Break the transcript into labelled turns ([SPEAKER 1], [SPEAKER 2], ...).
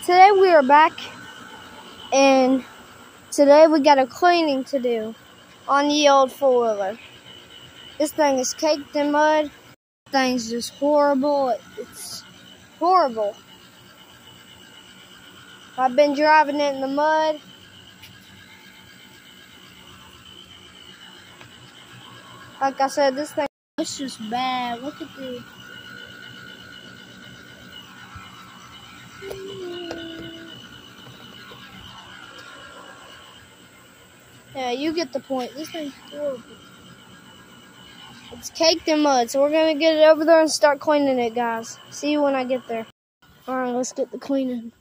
[SPEAKER 1] today we are back, and today we got a cleaning to do on the old four-wheeler. This thing is caked in mud. This thing's just horrible. It's horrible. I've been driving it in the mud. Like I said, this thing is just bad. Look at this. Yeah, you get the point. This thing's horrible. It's caked in mud, so we're going to get it over there and start cleaning it, guys. See you when I get there. Alright, let's get the cleaning.